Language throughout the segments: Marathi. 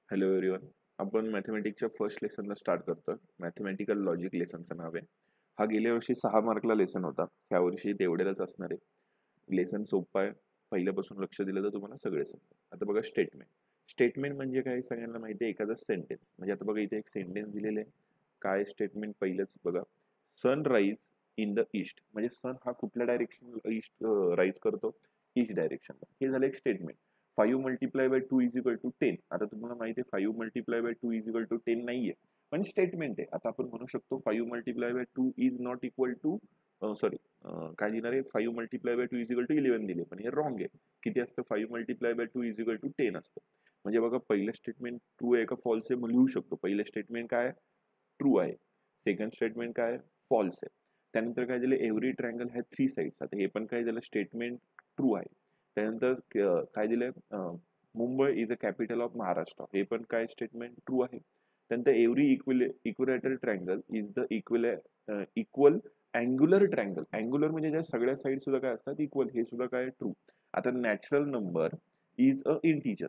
Hello everyone. आपण मॅथमॅटिक्सच्या फर्स्ट लेसनला स्टार्ट करतोय. मॅथमॅटिकल लॉजिक लेसनचं नाव आहे. हा गेल्या वर्षी 6 मार्कला लेसन होता. ह्या वर्षी तेवढ्यालाच असणार आहे. लेसन सोपं आहे. पहिल्यापासून लक्ष दिलं तर तुम्हाला सगळे समजेल. आता बघा स्टेटमेंट म्हणजे काय सगळ्यांना माहिती आहे. एखादा सेंटेन्स म्हणजे आता बघा इथे एक सेंटेन्स दिलेले आहे. काय स्टेटमेंट पहिलंच बघा. Sun rise in the east म्हणजे सन हा कुठल्या डायरेक्शन ईस्ट राईज करतो, ईस्ट डायरेक्शनला. हे झालं एक statement. 5 multiply by 2 is equal to 10. आता तुम्हाला माहिती आहे 5 multiply by 2 is equal to 10 नाहीये, पण स्टेटमेंट आहे. आता आपण म्हणू शकतो 5 multiply by 2 is not equal to sorry काय दिणार आहे, 5 multiply by 2 is equal to 11 दिले, पण हे रॉंग आहे. किती असतं, 5 multiply by 2 is equal to 10 असतं. म्हणजे बघा पहिलं स्टेटमेंट ट्रू आहे का फॉल्स आहे मग लिहू शकतो. पहिलं स्टेटमेंट काय ट्रू आहे, सेकंड स्टेटमेंट काय फॉल्स आहे. त्यानंतर काय दिलं, एव्हरी ट्रायंगल हॅज 3 साइड्स. आता हे पण काय झालं, स्टेटमेंट ट्रू आहे. त्यानंतर काय दिलंय, Mumbai is a capital of Maharashtra. हे पण काय स्टेटमेंट ट्रू आहे. त्यानंतर every equilateral triangle is the equal angular triangle. Angular म्हणजे ज्या सगळ्या साईड सुद्धा काय असतात इक्वल, हे सुद्धा काय ट्रू. आता natural number is a integer,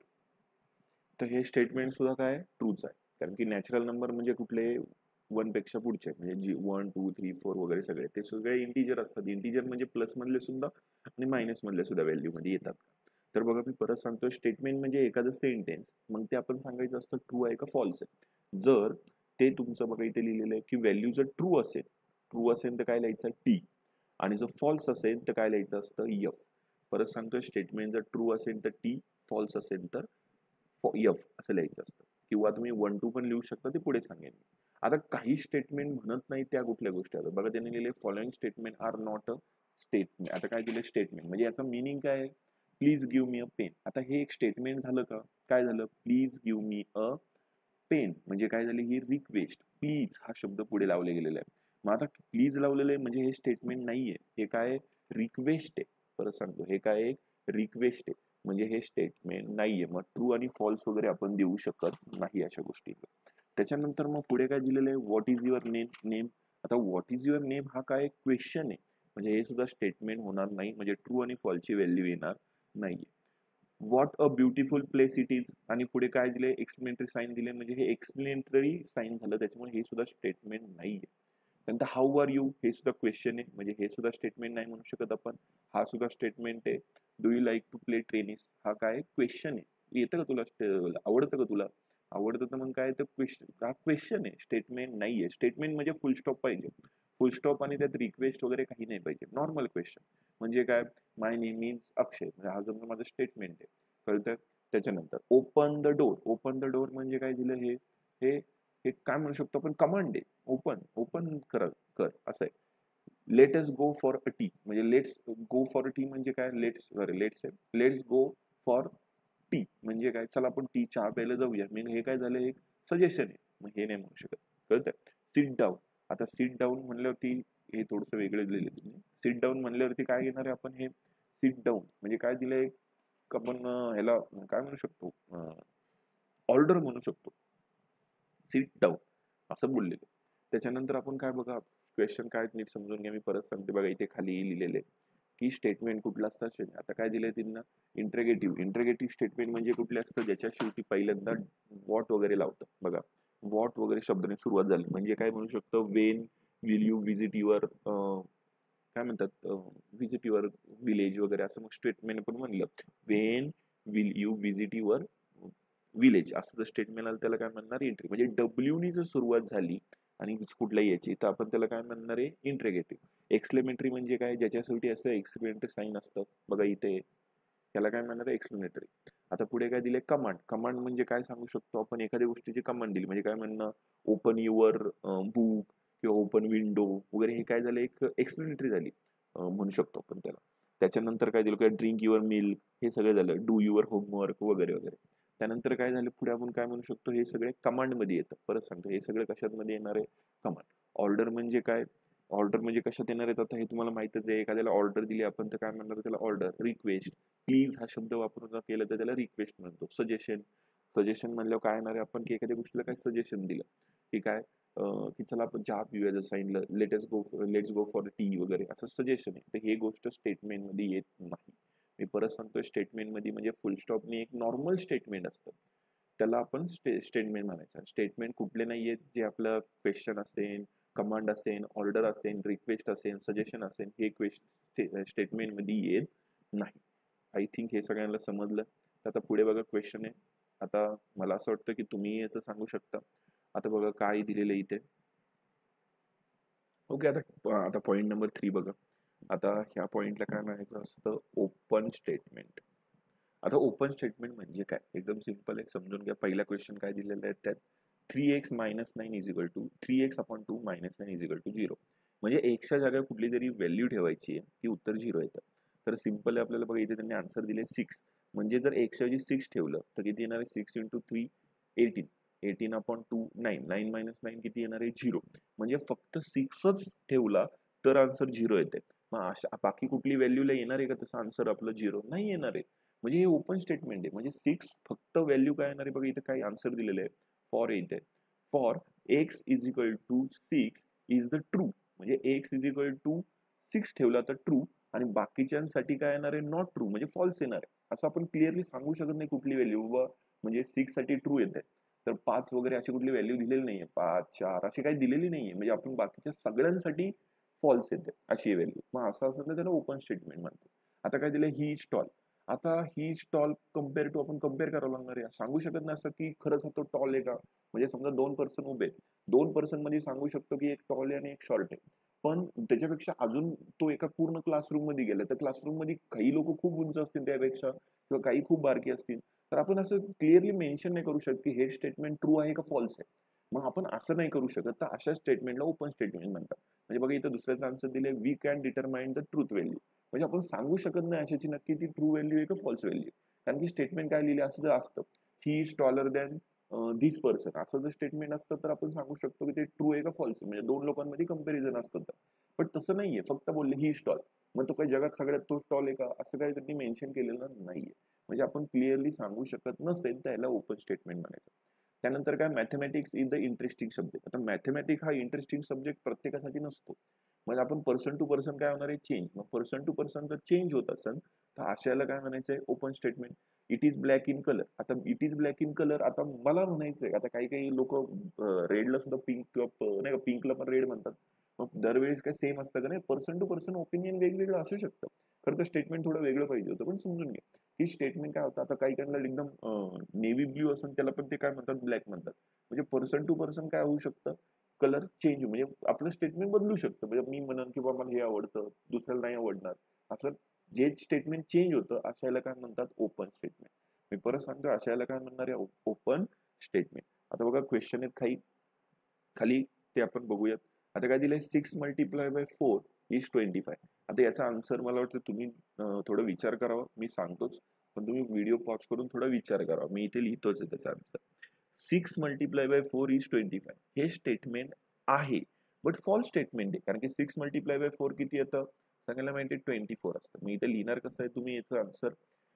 तर हे स्टेटमेंट सुद्धा काय ट्रूच आहे. कारण की नॅचरल नंबर म्हणजे कुठले 1 पेक्षा पुढचे, म्हणजे जी 1 2 3 4 वगैरे सगळे ते सगळे इंटीजर असतात. इंटीजर म्हणजे प्लस मधले सुद्धा आणि मायनस मधले सुद्धा व्हॅल्यू मध्ये येतात. तर बघा मी परत सांगतो, स्टेटमेंट म्हणजे एखादं सेंटेन्स, मग ते आपण सांगायचं असतं ट्रू आहे का फॉल्स आहे. जर ते तुमचं बघा इथे लिहिलेलं आहे की व्हॅल्यू जर ट्रू असेल तर काय लिहायचं टी, आणि जर फॉल्स असेल तर काय लिहायचं असतं एफ. परत सांगतो, स्टेटमेंट जर ट्रू असेल तर टी, फॉल्स असेल तर एफ असं लिहायचं असतं. किंवा तुम्ही 1 2 पण लिहू शकता, ते पुढे सांगेन. आता काही स्टेटमेंट म्हणत नाही त्या कुठल्या गोष्टी आहेत बघा. त्यांनी लिहिले following statement are not a statement. आता काय दिले स्टेटमेंट म्हणजे याचा मिनिंग काय आहे, please give me a pen. आता हे एक स्टेटमेंट झालं का, काय झालं, please give me a pen म्हणजे काय झाली, ही रिक्वेस्ट. प्लीज हा शब्द पुढे लावले गेलेला आहे. मग आता प्लीज लावलेलं आहे म्हणजे हे स्टेटमेंट नाहीये, हे काय रिक्वेस्ट आहे. परत सांगतो, हे काय एक रिक्वेस्ट आहे, म्हणजे हे स्टेटमेंट नाहीये. मग ट्रू आणि फॉल्स वगैरे आपण देऊ शकत नाही अशा गोष्टी. त्याच्यानंतर मग पुढे काय दिलेलं आहे, व्हॉट इज युअर नेम. आता व्हॉट इज युअर नेम हा काय क्वेश्चन आहे, म्हणजे हे सुद्धा स्टेटमेंट होणार नाही, म्हणजे ट्रू आणि फॉल्सची व्हॅल्यू येणार नाहीये. What a beautiful place it is, आणि पुढे काय दिले, एक्सप्लेनेटरी साईन दिले, म्हणजे हे एक्सप्लेनेटरी साईन झालं, त्याच्यामुळे हे सुद्धा स्टेटमेंट नाहीये. त्यानंतर हाऊ आर यू हे सुद्धा क्वेश्चन आहे, म्हणजे हे सुद्धा स्टेटमेंट नाही म्हणू शकत आपण. हा सुद्धा स्टेटमेंट आहे. Do you like to play tennis हा काय क्वेश्चन आहे, येतं का तुला, आवडतं का तुला, आवडतं तर मग काय तर क्वेश्चन, हा क्वेश्चन आहे, स्टेटमेंट नाहीये. स्टेटमेंट म्हणजे फुल स्टॉप पाहिजे, फुल स्टॉप आणि त्यात रिक्वेस्ट वगैरे काही नाही पाहिजे. नॉर्मल क्वेश्चन म्हणजे काय, माय नेम इज अक्षय, म्हणजे हा जो माझं स्टेटमेंट आहे, कळतं. त्याच्यानंतर ओपन द डोर म्हणजे काय दिलं, हे हे हे काय म्हणू शकतो आपण, कमांड आहे. ओपन कर असं आहे. Let us go for a tea म्हणजे let's go for a tea म्हणजे काय, लेट्स गो फॉर टी म्हणजे काय, चला आपण टी चहा प्यायला जाऊया. मी हे काय झालं, एक सजेशन आहे, मग हे नाही म्हणू शकत, कळतं. सिट डाऊन, आता सिट डाऊन म्हणल्यावरती हे थोडंसं वेगळं दिलेलं तुम्ही. सिट डाऊन म्हणल्यावरती काय घेणार आहे आपण, हे सिट डाऊन म्हणजे काय दिलंय, आपण ह्याला काय म्हणू शकतो, ऑर्डर म्हणू शकतो. सिट डाऊन असं बोललेलं. त्याच्यानंतर आपण काय बघा, क्वेश्चन काय नीट समजून घ्या, मी परत सांगते बघा. इथे खाली लिहिलेले की स्टेटमेंट कुठलं असतं. आता काय दिलंय त्यांना, इंट्रेगेटिव्ह स्टेटमेंट म्हणजे कुठले असतं, ज्याच्या शेवटी पहिल्यांदा वॉट वगैरे लावतं बघा. वॉट वगैरे शब्दाने सुरुवात झाली म्हणजे काय म्हणू शकतो, when will you visit your, काय म्हणतात, विजिट युअर विलेज वगैरे असं. मग स्टेटमेंट पण म्हणलं, when will you visit your village असं जर स्टेटमेंट आलं त्याला काय म्हणणार, एंट्री. म्हणजे डब्ल्यूनी जर सुरुवात झाली आणि कुठल्याही याची, तर आपण त्याला काय म्हणणार आहे, इंट्रेगेटिव्ह. एक्सप्लेनेटरी म्हणजे काय, ज्याच्यासाठी असं एक्सप्लेनेटरी साईन असतं बघा इथे, त्याला काय म्हणणार आहे, एक्सप्लेनेटरी. आता पुढे काय दिले, कमांड म्हणजे काय सांगू शकतो आपण, एखाद्या गोष्टीची कमांड दिली म्हणजे काय म्हणणं, ओपन युअर बुक किंवा ओपन विंडो वगैरे, हे काय झालं, एक एक्सप्लेनेटरी झाली म्हणू शकतो आपण त्याला. त्याच्यानंतर काय दिलं, काय ड्रिंक युअर मिल्क, हे सगळं झालं. डू युअर होमवर्क वगैरे वगैरे. त्यानंतर काय झालं, पुढे आपण काय म्हणू शकतो, हे सगळे कमांड मध्ये येतं. परत सांगतो, हे सगळे कशात मध्ये येणार आहे, कमांड. ऑर्डर म्हणजे काय, ऑर्डर म्हणजे कशात येणार आहेत, आता हे तुम्हाला माहितच आहे. एखाद्याला ऑर्डर दिली आपण तर काय म्हणणार त्याला, ऑर्डर. रिक्वेस्ट, प्लीज हा शब्द वापरून केलं तर त्याला रिक्वेस्ट म्हणतो. सजेशन म्हणल्यावर काय येणार आहे आपण, की एखाद्या गोष्टीला काय सजेशन दिलं, की काय की चला आपण चहा पिऊया, जर सांगितलं लेट्स गो फॉर टी वगैरे, असं सजेशन आहे. तर हे गोष्ट स्टेटमेंट मध्ये येत नाही. मी परत सांगतोय, स्टेटमेंट मध्ये म्हणजे फुल स्टॉपने एक नॉर्मल स्टेटमेंट असतं. त्याला आपण स्टेटमेंट म्हणायचं. स्टेटमेंट कुठले नाही आहेत जे आपलं क्वेश्चन असेल, कमांड असेल, ऑर्डर असेल, रिक्वेस्ट असेल, सजेशन असेल, हे स्टेटमेंट मध्ये येत नाही. आय थिंक हे सगळ्यांना समजलं. तर आता पुढे बघा क्वेश्चन आहे. आता मला असं वाटतं की तुम्ही याचं सांगू शकता. आता बघा काय दिलेलं इथे. ओके, आता पॉईंट नंबर 3 बघा. आता ह्या पॉईंटला काय म्हणायचं असतं, ओपन स्टेटमेंट. आता ओपन स्टेटमेंट म्हणजे काय, एकदम सिंपल आहे, समजून घ्या. पहिला क्वेश्चन काय दिलेला आहे त्यात 3x - 9 is equal to 3x/2 - 9 is equal to 0. म्हणजे एक्सच्या जागा कुठली तरी व्हॅल्यू ठेवायची आहे, की उत्तर 0 येतं. तर सिंपल आहे आपल्याला बघा, इथे त्यांनी आन्सर दिले 6. म्हणजे जर एक्सच्या ऐवजी 6 ठेवलं तर किती येणार आहे, 6 × 3 18. 18/2 9. 9 - 9 किती येणार आहे, 0. म्हणजे फक्त 6च ठेवला तर आन्सर 0 येते. मग अशा बाकी कुठली व्हॅल्यूला येणार आहे का तसं आन्सर आपलं 0 नाही येणार आहे. म्हणजे हे ओपन स्टेटमेंट आहे. म्हणजे 6 फक्त व्हॅल्यू काय येणार आहे बघा, इथे काय आन्सर दिलेलं आहे, फॉर येते. For x is equal to 6 is the true. म्हणजे x इज इक्वल टू 6 ठेवला तर ट्रू, आणि बाकीच्यांसाठी काय येणार आहे, नॉट ट्रू, म्हणजे फॉल्स येणार आहे. असं आपण क्लिअरली सांगू शकत नाही कुठली व्हॅल्यू. म्हणजे 6 साठी ट्रू येते, तर 5 वगैरे अशी कुठली व्हॅल्यू दिलेली नाहीये, 5 4 अशी काही दिलेली नाहीये. म्हणजे आपण बाकीच्या सगळ्यांसाठी फॉल्स येते अशी व्हॅल्यू. मग असं असेल तर त्याला ओपन स्टेटमेंट म्हणतो. आता काय दिलं, ही स्टॉल. आता ही स्टॉल कम्पेअर टू आपण कम्पेअर करावं लागणार आहे. सांगू शकत नाही असं की खरंच हा तो टॉल आहे का. म्हणजे समजा 2 पर्सन उभे, 2 पर्सन मध्ये सांगू शकतो की एक टॉल आहे आणि एक शॉर्ट आहे. पण त्याच्यापेक्षा अजून तो एका पूर्ण क्लासरूम मध्ये गेला, तर क्लासरूम मध्ये काही लोक खूप उंच असतील त्यापेक्षा, किंवा काही खूप बारकी असतील. तर आपण असं क्लिअरली मेन्शन नाही करू शकत की हे स्टेटमेंट ट्रू आहे का फॉल्स आहे. मग आपण असं नाही करू शकत, तर अशा स्टेटमेंटला ओपन स्टेटमेंट म्हणतात. म्हणजे बघा इथं दुसऱ्याचं आन्सर दिले, we can determine the truth value. म्हणजे आपण सांगू शकत नाही अशाची नक्की ती ट्रू व्हॅल्यू आहे का फॉल्स व्हॅल्यू. कारण की स्टेटमेंट काय लिहिले असं जर असतं, he is taller than this person, असं जर स्टेटमेंट असतं तर आपण सांगू शकतो की ते ट्रू आहे का फॉल्स आहे. म्हणजे 2 लोकांमध्ये कंपॅरिझन असतं. पण तसं नाहीये, फक्त बोलले ही स्टॉल. मग तो काही जगात सगळ्यात तो स्टॉल आहे का, असं काही त्यांनी मेन्शन केलेलं नाहीये. म्हणजे आपण क्लिअरली सांगू शकत नसेल तर याला ओपन स्टेटमेंट म्हणायचं. त्यानंतर काय, mathematics is the interesting subject. आता मॅथमॅटिक्स हा इंटरेस्टिंग सब्जेक्ट प्रत्येकासाठी नसतो. म्हणजे आपण पर्सन टू पर्सन काय होणार आहे, चेंज. मग पर्सन टू पर्सन जर चेंज होत असेल तर अशाला काय म्हणायचंय, open statement. It is black in colour. आता it is black in colour, आता मला म्हणायचंय, आता काही काही लोक रेडला सुद्धा पिंक किंवा नाही का, पिंकला पण रेड म्हणतात. मग दरवेळेस काय सेम असतं का, नाही. पर्सन टू पर्सन ओपिनियन वेगवेगळं असू शकतं. खरं तर स्टेटमेंट थोडं वेगळं पाहिजे होतं, पण समजून घ्या. ही स्टेटमेंट काय होतं, आता काही काहींना एकदम नेव्ही ब्ल्यू असेल त्याला पण ते काय म्हणतात, ब्लॅक म्हणतात. म्हणजे पर्सन टू पर्सन काय होऊ शकतं, कलर चेंज, म्हणजे आपलं स्टेटमेंट बदलू शकतं. म्हणजे मी म्हणन की बाबा मला हे आवडतं, दुसऱ्याला नाही आवडणार. असं जे स्टेटमेंट चेंज होतं अशाला काय म्हणतात, ओपन स्टेटमेंट. मी परत सांगतो, अशाला काय म्हणणार आहे, ओपन स्टेटमेंट. आता बघा क्वेश्चन आहेत काही खाली, ते आपण बघूयात. आता काय दिलंय, 6 × 4 इज 25. आता याचा आन्सर मला वाटतं तुम्ही थोडं विचार करावा. मी सांगतोच, पण तुम्ही व्हिडिओ पॉज करून थोडा विचार करावा. मी इथे लिहितोच आहे त्याचा आन्सर. 6 × 4 इज 25. हे स्टेटमेंट आहे, बट फॉल्स स्टेटमेंट आहे. कारण की 6 × 4 किती येतं, सांगायला माहिती 24 असतं. मी इथे लिहिणार कसं आहे, तुम्ही याचं answer,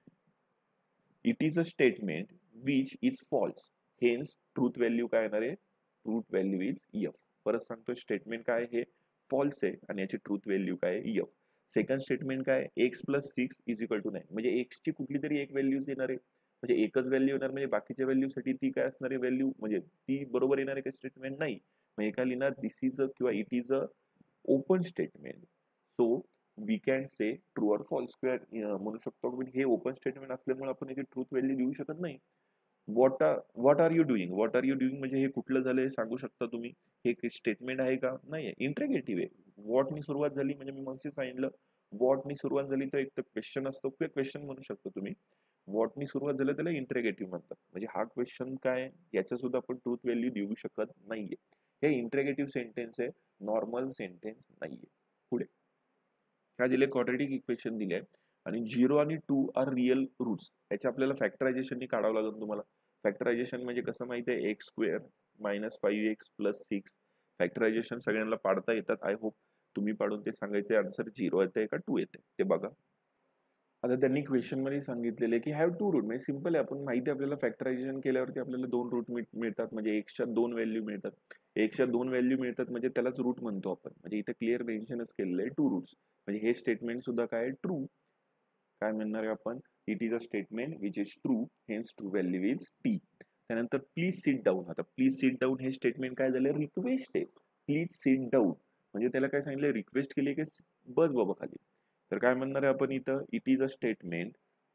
it is a statement which is false, hence truth value काय येणार आहे, ट्रूथ व्हॅल्यू इज एफ. परत सांगतो, स्टेटमेंट काय, हे फॉल्स आहे आणि याची ट्रूथ व्हॅल्यू काय आहे, एफ. सेकंड स्टेटमेंट काय, x + 6 इज इक्वल टू 9. म्हणजे x ची कुठली तरी एक व्हॅल्यू येणार आहे. म्हणजे एकच व्हॅल्यू येणार, म्हणजे बाकीच्या व्हॅल्यूसाठी ती काय असणार आहे, व्हॅल्यू म्हणजे ती बरोबर येणार आहे का स्टेटमेंट, नाही. मग एका लिहिणार, दिस इज अ किंवा it is a open statement. So we can say true or false. म्हणू शकतो की हे ओपन स्टेटमेंट असल्यामुळे आपण याची ट्रूथ व्हॅल्यू देऊ शकत नाही. What are you doing, what are you doing म्हणजे हे कुठलं झालं हे सांगू शकता तुम्ही. हे स्टेटमेंट आहे का, नाही. इंटरगेटिव्ह आहे. व्हॉटनी सुरुवात झाली, म्हणजे मी मग सांगितलं, व्हॉटनी सुरुवात झाली तर एक तर क्वेश्चन असतो किंवा क्वेश्चन म्हणू शकतो तुम्ही. व्हॉटनी सुरुवात झालं त्याला इंटरगेटिव्ह म्हणतात. म्हणजे हा क्वेश्चन काय, याचा सुद्धा आपण ट्रूथ व्हॅल्यू देऊ शकत नाहीये. हे इंटरगेटिव्ह सेंटेन्स आहे, नॉर्मल सेंटेन्स नाहीये. पुढे काय दिले, क्वाड्रॅटिक इक्वेशन दिले आणि 0 आणि 2 आर रिअल रूट्स. याचे आपल्याला फॅक्टरायझेशन काढावं लागेल तुम्हाला. फॅक्टरायझेशन म्हणजे कसं माहिती आहे, x² - 5x + 6. फॅक्टरायझेशन सगळ्यांना पाडता येतात. आय होप तुम्ही पाडून ते सांगायचे आन्सर 0 येते का 2 येते ते बघा. आता त्यांनी क्वेश्चन मध्ये सांगितलेले की हॅव 2 रूट. म्हणजे सिंपल आहे, आपण माहिती आपल्याला फॅक्टरायझेशन केल्यावरती आपल्याला 2 रूट मिळतात. म्हणजे एक्सच्या 2 व्हॅल्यू मिळतात. एक्सच्या 2 व्हॅल्यू मिळतात म्हणजे त्यालाच रूट म्हणतो आपण. म्हणजे इथे क्लिअर मेन्शनच केलेलं आहे 2 रूट्स. म्हणजे हे स्टेटमेंट सुद्धा काय, ट्रू. काय म्हणणार आहे आपण, it is a statement which is true, hence truth value is T. त्यानंतर प्लीज सिट डाऊन. आता प्लीज सिट डाऊन हे स्टेटमेंट काय झालं, रिक्वेस्ट आहे. प्लीज सिट डाऊन म्हणजे त्याला काय सांगितलं, रिक्वेस्ट केली की बस बाबा खाली. तर काय म्हणणार आहे आपण इथं, it is a statement,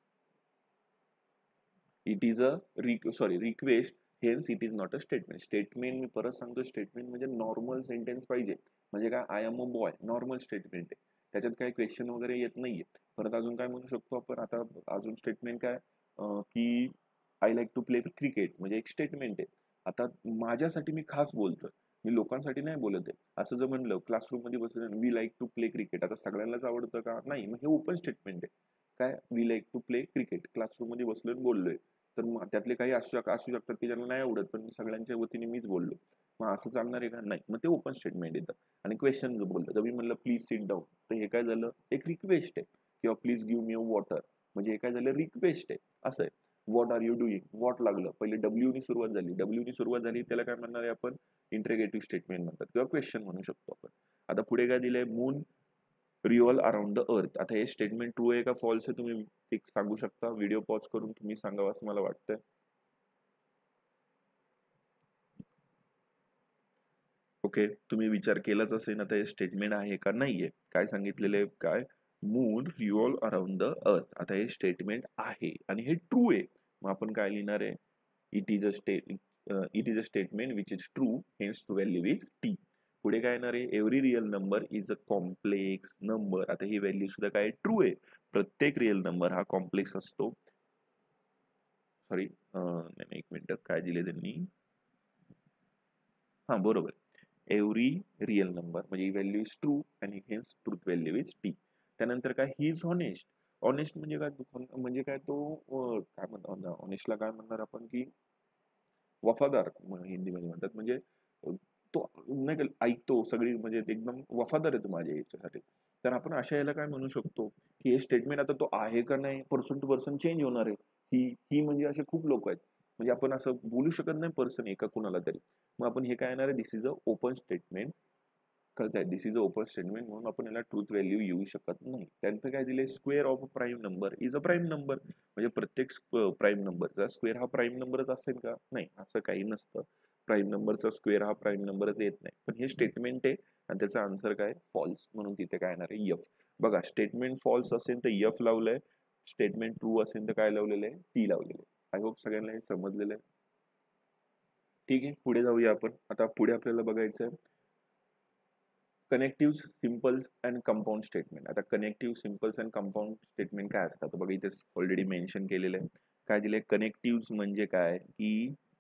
it is a request, hence it is not a statement. Statement मी परत सांगतो, स्टेटमेंट म्हणजे नॉर्मल सेंटेन्स पाहिजे. म्हणजे काय, I am a boy, normal statement आहे, त्याच्यात काही क्वेश्चन वगैरे येत नाहीये. परत अजून काय म्हणू शकतो आपण, आता अजून स्टेटमेंट काय, की I like to play cricket म्हणजे एक स्टेटमेंट आहे. आता माझ्यासाठी मी खास बोलतोय, मी लोकांसाठी नाही बोलत आहे. असं जर म्हणलं क्लासरूम मध्ये बसलं, we like to play cricket, आता सगळ्यांनाच आवडतं का, नाही, मग हे ओपन स्टेटमेंट आहे. काय, we like to play cricket, classroom मध्ये बसलोय बोललोय. तर त्यातले काही असू शकतात की ज्यांना नाही आवडत, पण सगळ्यांच्या वतीने मीच बोललो, मग असं चालणार आहे का, नाही. मग ते ओपन स्टेटमेंट येतं. आणि क्वेश्चन जर बोललं, तर मी म्हणलं प्लीज सिट डाऊन, तर हे काय झालं, एक रिक्वेस्ट आहे. किंवा please give me a water, म्हणजे हे काय झालं, रिक्वेस्ट आहे. असं आहे. What are you doing, what लागलं, पहिले डब्ल्यू नी सुरुवात झाली, त्याला काय म्हणणार आहे आपण, इंटरेगेटिव्ह स्टेटमेंट म्हणतात किंवा क्वेश्चन म्हणू शकतो आपण. आता पुढे काय दिलंय, moon revolve around the earth. आता हे स्टेटमेंट ट्रू आहे का फॉल्स आहे, तुम्ही एक सांगू शकता. व्हिडिओ पॉज करून तुम्ही सांगावं असं मला वाटतंय. ओके, तुम्ही विचार केलाच असेल आता हे स्टेटमेंट आहे का नाहीये. काय सांगितलेले, काय, moon revolve around the earth. आता हे स्टेटमेंट आहे आणि हे ट्रू आहे. मग आपण काय लिहिणार आहे, it is a statement which is true, hence truth value is T. पुढे काय येणार आहे, every real number is a complex number. आता ही व्हॅल्यू सुद्धा काय ट्रू आहे. प्रत्येक रिअल नंबर हा कॉम्प्लेक्स असतो. सॉरी, एक मिनिट, काय दिले त्यांनी, हा बरोबर, एव्हरी रिअल नंबर म्हणजे व्हॅल्यू इज ट्रू आणि hence truth value is T. त्यानंतर काय, ही इज ऑनेस्ट. ऑनेस्ट म्हणजे काय, म्हणजे काय तो, काय म्हणतात ऑनेस्टला, काय म्हणणार आपण, की वफादार हिंदीमध्ये म्हणतात. म्हणजे तो नाही का ऐकतो सगळी, म्हणजे एकदम वफादार आहे तो माझ्या याच्यासाठी. तर आपण अशा याला काय म्हणू शकतो, की हे स्टेटमेंट आता तो आहे का नाही, पर्सन टू पर्सन चेंज होणार आहे. ही म्हणजे असे खूप लोक आहेत, म्हणजे आपण असं बोलू शकत नाही पर्सन एका कुणाला तरी. मग आपण हे काय येणार आहे, this is a open statement. कळतंय, this is a open statement, म्हणून आपण याला ट्रूथ व्हॅल्यू येऊ शकत नाही. त्यानंतर काय दिले, square of a prime number is a prime number. म्हणजे प्रत्येक प्राईम नंबरचा स्क्वेअर हा प्राईम नंबरच असेल का, नाही, असं काही नसतं. प्राईम नंबरचा स्क्वेअर हा प्राईम नंबरच येत नाही. पण हे स्टेटमेंट आहे आणि त्याचा आन्सर काय, फॉल्स. म्हणून तिथे काय येणार आहे, यफ. बघा, स्टेटमेंट फॉल्स असेल तर यफ लावलंय, स्टेटमेंट ट्रू असेल तर काय लावलेलं आहे, टी लावलेलं आहे. आय होप सगळ्यांना हे समजलेलं आहे. ठीक आहे, पुढे जाऊया आपण. आता पुढे आपल्याला बघायचं आहे connective symbols and compound statement. आता connective symbols and compound statement काय असतात, बघा इथे ऑलरेडी मेन्शन केलेलं आहे. काय दिले, कनेक्टिव्ह म्हणजे काय, की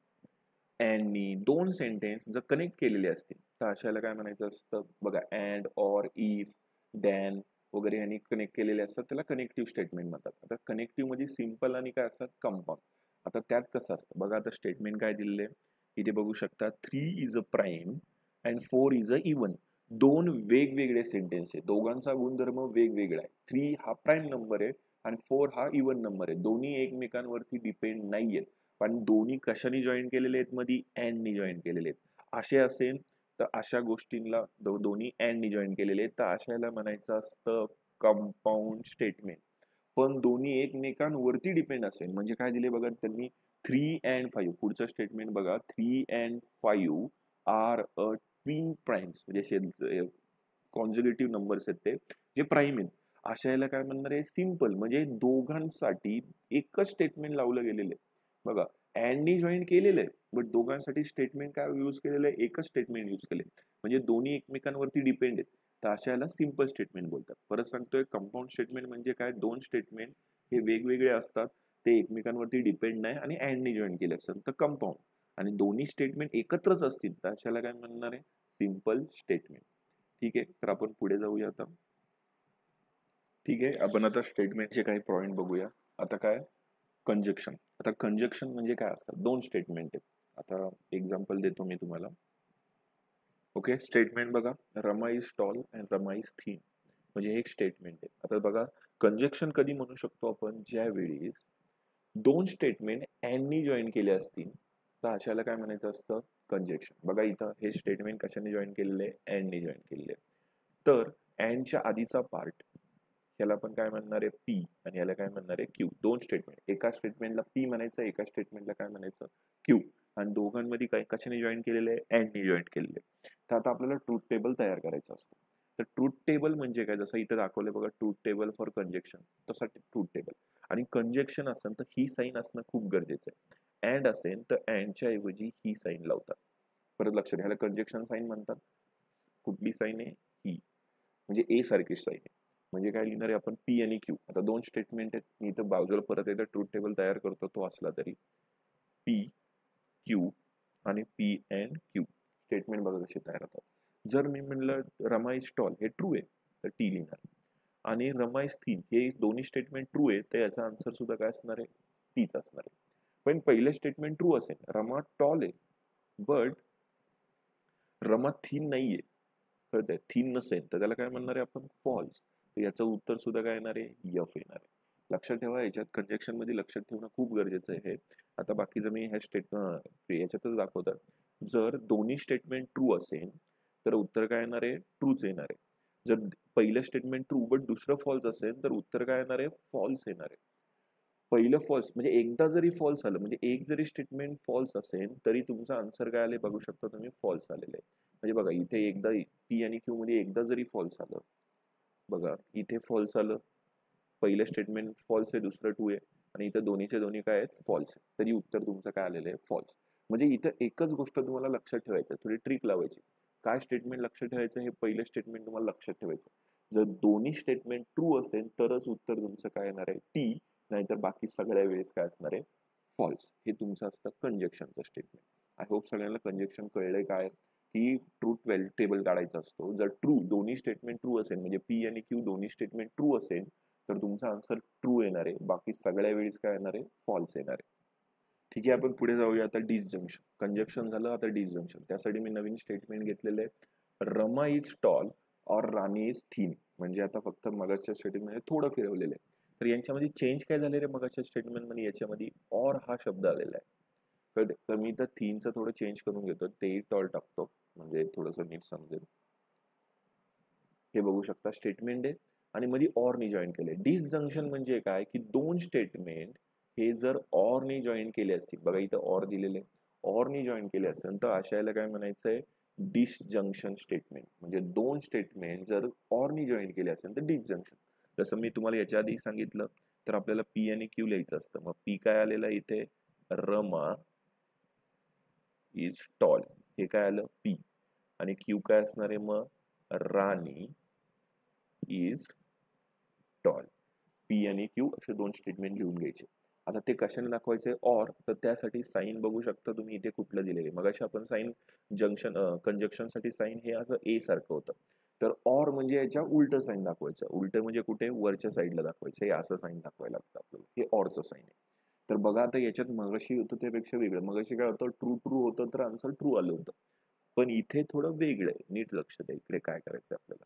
अँडनी दोन सेंटेन्स जर कनेक्ट केलेले असतील तर अशाला काय म्हणायचं असतं, बघा, अँड, ऑर, इफ, दॅन वगैरे यांनी कनेक्ट केलेले असतात, त्याला कनेक्टिव्ह स्टेटमेंट म्हणतात. आता कनेक्टिव्ह मध्ये सिम्पल आणि काय असतात, कंपाऊंड. आता त्यात कसं असतं बघा, आता स्टेटमेंट काय दिलेले इथे बघू शकता, 3 is a prime and 4 is a even. दोन वेगवेगळे सेंटेन्स आहे, दोघांचा गुणधर्म वेगवेगळा आहे. 3 हा प्राईम नंबर आहे आणि 4 हा इवन नंबर आहे. दोन्ही एकमेकांवरती डिपेंड नाहीयेत, पण दोन्ही कशाने जॉईन केलेले आहेत, मध्ये अँडनी जॉईन केलेले आहेत. असे असेल तर अशा गोष्टींना दोन्ही अँडनी जॉईन केलेले आहेत, तर अशाला म्हणायचं असतं कंपाऊंड स्टेटमेंट. पण दोन्ही एकमेकांवरती डिपेंड असेल, म्हणजे काय दिले बघा त्यांनी, 3 अँड 5. पुढचं स्टेटमेंट बघा, 3 and 5 are a twin primes, म्हणजे कॉन्झर्वेटिव्ह नंबर्स आहेत ते, जे प्राईम आहेत. अशा याला काय म्हणणार आहे, सिम्पल. म्हणजे दोघांसाठी एकच स्टेटमेंट लावलं गेलेलं आहे. बघा, अँडनी जॉईन केलेलं आहे, बट दोघांसाठी स्टेटमेंट काय यूज केलेलं आहे, एकच स्टेटमेंट यूज केले, म्हणजे दोन्ही एकमेकांवरती डिपेंड आहेत. तर अशा याला सिम्पल स्टेटमेंट बोलतात. परत सांगतोय, कंपाऊंड स्टेटमेंट म्हणजे काय, दोन स्टेटमेंट हे वेगवेगळे असतात, ते एकमेकांवरती डिपेंड नाही आणि अँडनी जॉईन केले असेल तर कंपाऊंड. आणि दोन्ही स्टेटमेंट एकत्रच असतील तर अशाला काय म्हणणार आहे, सिम्पल स्टेटमेंट. ठीक आहे, तर आपण पुढे जाऊया आता. ठीक आहे, आपण आता स्टेटमेंटचे काही पॉइंट बघूया. आता काय, कंजक्शन. आता कंजक्शन म्हणजे काय असतात, दोन स्टेटमेंट आहेत. आता एक्झाम्पल देतो मी तुम्हाला. ओके, स्टेटमेंट बघा, Rama is tall and Rama is thin, म्हणजे हे एक स्टेटमेंट आहे. आता बघा, कंजक्शन कधी म्हणू शकतो आपण, ज्यावेळेस दोन स्टेटमेंट अँडनी जॉईन केले असतील तर अशाला काय म्हणायचं असतं, कंजक्शन. बघा इथं हे स्टेटमेंट कशाने जॉईन केलेले आहे, अँडनी जॉईन केलेले आहे. तर अँडच्या आधीचा पार्ट ह्याला आपण काय म्हणणार आहे पी आणि याला काय म्हणणार आहे क्यू. दोन स्टेटमेंट, एका स्टेटमेंटला पी म्हणायचं, एका स्टेटमेंटला काय म्हणायचं क्यू. आणि दोघांमध्ये काय कशाने जॉईन केलेलं आहे, अँडने जॉईन केलेलं आहे. तर आता आपल्याला ट्रूथ टेबल तयार करायचं असतं. तर ट्रूथ टेबल म्हणजे काय, जसं इथं दाखवलं बघा ट्रूथ टेबल फॉर कंजेक्शन, तसा ट्रूथ टेबल. आणि कंजेक्शन असेल तर ही साईन असणं खूप गरजेचं आहे. अँड असेल तर अँडच्या ऐवजी ही साईन लावतात. परत लक्षात घ्यायला कंजेक्शन साईन म्हणतात. कुठली साईन आहे, ही, म्हणजे ए सारखी साईन आहे. म्हणजे काय लिहिणार आहे आपण पी आणि क्यू. आता दोन स्टेटमेंट आहेत, मी इथं बाजूला परत एकदा ट्रूथ टेबल तयार करतो, तो असला तरी पी क्यू आणि पी एन क्यू स्टेटमेंट बघा कसे तयार होतात. जर मी म्हणलं रमा इज टॉल, हे ट्रू आहे तर टी लिहिणार, आणि रमा इज थिन हे दोन्ही स्टेटमेंट ट्रू आहे तर याचा आन्सर सुद्धा काय असणार आहे, टीच असणार आहे. पण पहिलं स्टेटमेंट ट्रू असेल, रमा टॉल आहे बट रमा थिन नाहीये, कळतंय, थिन नसेल तर त्याला काय म्हणणार आहे आपण फॉल्स. तर याचं उत्तर सुद्धा काय येणार आहे, यफ येणार आहे. लक्षात ठेवा, याच्यात कंजेक्शन मध्ये लक्षात ठेवणं खूप गरजेचं आहे. आता बाकीचं मी ह्या याच्यातच दाखवतात. जर दोन्ही स्टेटमेंट ट्रू असेल तर उत्तर काय येणार आहे, ट्रूच येणार आहे. जर पहिलं स्टेटमेंट ट्रू बट दुसरं फॉल्स असेल तर उत्तर काय येणार आहे, फॉल्स येणार आहे. पहिलं फॉल्स म्हणजे एकदा जरी फॉल्स आलं, म्हणजे एक जरी स्टेटमेंट फॉल्स असेल तरी तुमचा आन्सर काय आले बघू शकता तुम्ही, फॉल्स आलेलं आहे. म्हणजे बघा इथे एकदा पी आणि क्यू मध्ये एकदा जरी फॉल्स आलं, बघा इथे फॉल्स आलं, पहिलं स्टेटमेंट फॉल्स आहे, दुसरं ट्रू आहे, आणि इथं दोन्हीचे दोन्ही काय आहेत, फॉल्स आहे, तरी उत्तर तुमचं काय आलेलं आहे, फॉल्स. म्हणजे इथं एकच गोष्ट तुम्हाला लक्षात ठेवायचं, थोडी ट्रिक लावायची. काय स्टेटमेंट लक्षात ठेवायचं, हे पहिलं स्टेटमेंट तुम्हाला लक्षात ठेवायचं. जर दोन्ही स्टेटमेंट ट्रू असेल तरच उत्तर तुमचं काय येणार आहे, टी, नाहीतर बाकी सगळ्या वेळेस काय असणार आहे, फॉल्स. हे तुमचं असतं कंजेक्शनचं स्टेटमेंट. आय होप सगळ्यांना कंजेक्शन कळलंय काय, की ट्रूथ टेबल काढायचा असतो. जर ट्रू दोन्ही स्टेटमेंट ट्रू असेल, म्हणजे पी आणि क्यू दोन्ही स्टेटमेंट ट्रू असेल तर तुमचा आन्सर ट्रू येणार आहे, बाकी सगळ्या वेळेस काय येणार आहे, फॉल्स येणार आहे. ठीक आहे, आपण पुढे जाऊया आता. डिसजंक्शन. कंजक्शन झालं, आता डिसजंक्शन. त्यासाठी मी नवीन स्टेटमेंट घेतलेलं आहे, रमा इज टॉल और राणी इज थिन. म्हणजे आता फक्त मगाच्या स्टेटमेंटमध्ये थोडं फिरवलेलं आहे. तर यांच्यामध्ये चेंज काय झाले रे, मगाच्या स्टेटमेंटमध्ये याच्यामध्ये और हा शब्द आलेला आहे. कळते, तर मी तर थिनचं थोडं चेंज करून घेतो, ते टॉल टाकतो म्हणजे थोडंसं नीट समजेल. हे बघू शकता स्टेटमेंट आहे आणि मध्ये ऑरनी जॉईन केले. डिसजंक्शन म्हणजे काय, की दोन स्टेटमेंट हे जर ऑरनी जॉईन केले असतील, बघा इथं ऑर दिलेले, ऑरनी जॉईन केले असेल तर अशा याला काय म्हणायचंय, डिसजंक्शन स्टेटमेंट. म्हणजे दोन स्टेटमेंट जर ऑरनी जॉईन केले असेल तर डिसजंक्शन. जसं मी तुम्हाला याच्या आधी सांगितलं, तर आपल्याला पी आणि क्यू लिहायचं असतं. मग पी काय आलेलं इथे, रमा इज टॉल, हे काय आलं पी, आणि क्यू काय असणार आहे मग, राणी इज टॉल. पी आणि क्यू असे दोन स्टेटमेंट लिहून घ्यायचे. आता ते कशाने दाखवायचे, ऑर, तर त्यासाठी साईन बघू शकता तुम्ही इथे कुठलं दिलेले. मग अशी आपण साईन जंक्शन कंजक्शन साठी साईन हे असं ए सारखं होतं. तर ऑर म्हणजे याच्या उलट साईन दाखवायचं. उलट म्हणजे कुठे, वरच्या साईडला दाखवायचं, हे असं साईन दाखवायला लागतं आपल्याला, हे ऑरचं साईन आहे. तर बघा आता याच्यात मगाशी होतं त्यापेक्षा वेगळं. मगाशी काय होतं, ट्रू ट्रू होतं तर आन्सर ट्रू आलं होतं, पण इथे थोडं वेगळं आहे. नीट लक्ष द्या, इकडे काय करायचं आपल्याला.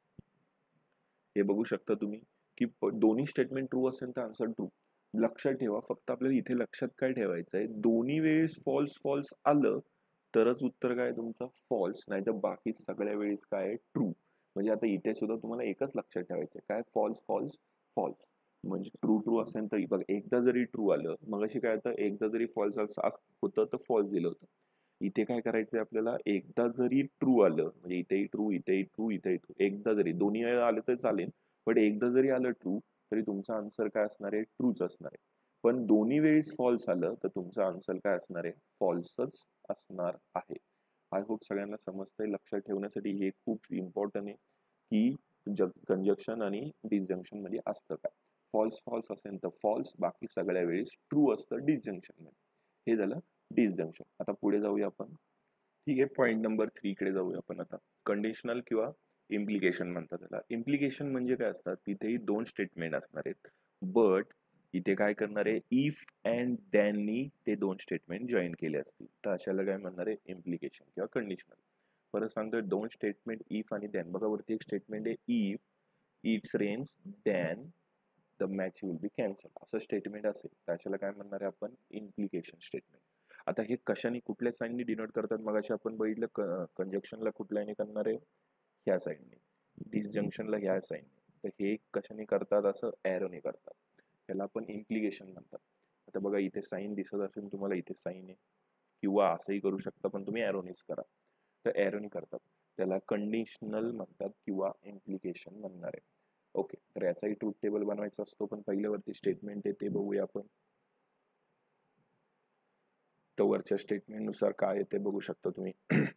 हे बघू शकता तुम्ही की दोन्ही स्टेटमेंट ट्रू असेल तर आन्सर ट्रू. लक्षात ठेवा, फक्त आपल्याला इथे लक्षात काय ठेवायचं आहे, दोन्ही वेळेस फॉल्स फॉल्स आलं तरच उत्तर काय तुमचं फॉल्स, नाही तर बाकी सगळ्या वेळेस काय ट्रू. म्हणजे आता इथे सुद्धा तुम्हाला एकच लक्षात ठेवायचं काय, फॉल्स फॉल्स फॉल्स. म्हणजे ट्रू ट्रू असेल तर बघा एकदा जरी ट्रू आलं, मग अशी काय होतं, एकदा जरी फॉल्स होतं तर फॉल्स दिलं होतं. इथे काय करायचंय आपल्याला, एकदा जरी ट्रू आलं, म्हणजे इथेही ट्रू इथेही ट्रू इथेही ट्रू, एकदा जरी, दोन्ही वेळा आलं तर चालेल, पण एकदा जरी आलं ट्रू तरी तुमचा आन्सर काय असणार आहे, ट्रूच असणार आहे. पण दोन्ही वेळेस फॉल्स आलं तर तुमचा आन्सर काय असणार आहे, फॉल्सच असणार आहे. आय होप सगळ्यांना समजतंय. लक्षात ठेवण्यासाठी हे खूप इम्पॉर्टंट आहे की कंजक्शन आणि डिसजंक्शन मध्ये असतं काय. फॉल्स फॉल्स असेल तर फॉल्स, बाकी सगळ्या वेळेस ट्रू असतं डिसजंक्शन मध्ये. हे झालं डिसजंक्शन. आता पुढे जाऊया आपण. ठीक आहे, पॉईंट नंबर 3 कडे जाऊया आपण आता. कंडिशनल किंवा इम्प्लिकेशन म्हणतात त्याला. इम्प्लिकेशन म्हणजे काय असतात, तिथेही दोन स्टेटमेंट असणार आहेत, बट इथे काय करणार आहे, इफ अँड दॅननी ते दोन स्टेटमेंट जॉईन केले असतील तर अशाला काय म्हणणार आहे, इम्प्लिकेशन किंवा कंडिशनल. परत सांगतोय, दोन स्टेटमेंट इफ आणि दॅन. बघा वरती एक स्टेटमेंट आहे, if it's rains then the match will be cancel, असं स्टेटमेंट असेल तर अशाला काय म्हणणार आहे आपण, इम्प्लिकेशन स्टेटमेंट. आता हे कशाने, कुठल्या साईनने डिनोट करतात, मग अशी आपण बघितलं कंजक्शनला कुठल्याने करणार आहे, ह्या साईडने, डिसजंक्शनला ह्या साईडने. तर हे कशाने करतात, असं एरोने करतात. त्याला आपण इम्प्लिकेशन म्हणतात. आता बघा इथे साईन दिसत असेल तुम्हाला, इथे साईन आहे, किंवा असंही करू शकता पण तुम्ही एरोनेच करा. तर एरोने करतात, त्याला कंडिशनल म्हणतात किंवा इम्प्लिकेशन म्हणणार आहे. ओके, तर याचाही ट्रूथ टेबल बनवायचा असतो, पण पहिल्यावरती स्टेटमेंट आहे ते बघूया आपण. तर वरच्या स्टेटमेंट नुसार काय येते बघू शकता तुम्ही.